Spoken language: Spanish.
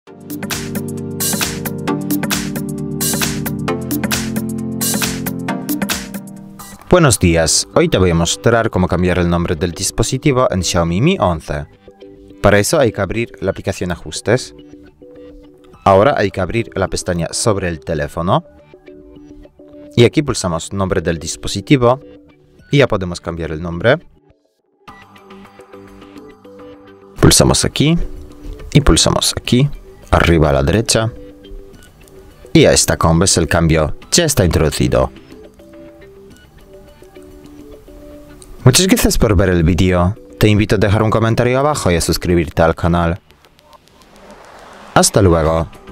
Buenos días, hoy te voy a mostrar cómo cambiar el nombre del dispositivo en Xiaomi Mi 11. Para eso hay que abrir la aplicación Ajustes. Ahora hay que abrir la pestaña sobre el teléfono. Y aquí pulsamos Nombre del dispositivo. Y ya podemos cambiar el nombre. Pulsamos aquí. Y pulsamos aquí, arriba a la derecha. Y ya está, como ves el cambio ya está introducido. Muchas gracias por ver el vídeo. Te invito a dejar un comentario abajo y a suscribirte al canal. Hasta luego.